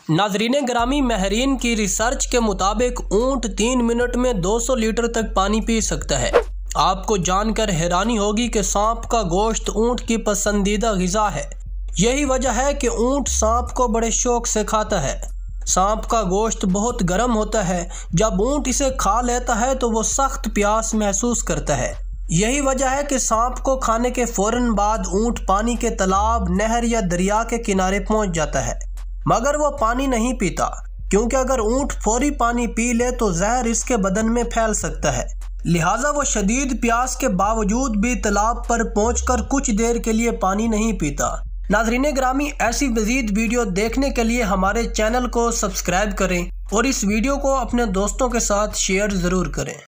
नाजरीन ग्रामी, महरीन की रिसर्च के मुताबिक ऊंट 3 मिनट में 200 लीटर तक पानी पी सकता है। आपको जानकर हैरानी होगी कि सांप का गोश्त ऊंट की पसंदीदा ग़िज़ा है। यही वजह है कि ऊंट सांप को बड़े शौक से खाता है। सांप का गोश्त बहुत गर्म होता है। जब ऊंट इसे खा लेता है तो वो सख्त प्यास महसूस करता है। यही वजह है कि सांप को खाने के फौरन बाद ऊंट पानी के तालाब, नहर या दरिया के किनारे पहुंच जाता है, मगर वो पानी नहीं पीता, क्योंकि अगर ऊंट फौरी पानी पी ले तो जहर इसके बदन में फैल सकता है। लिहाजा वो शदीद प्यास के बावजूद भी तालाब पर पहुंचकर कुछ देर के लिए पानी नहीं पीता। नाज़रीन ग्रामी, ऐसी मज़ीद वीडियो देखने के लिए हमारे चैनल को सब्सक्राइब करें और इस वीडियो को अपने दोस्तों के साथ शेयर ज़रूर करें।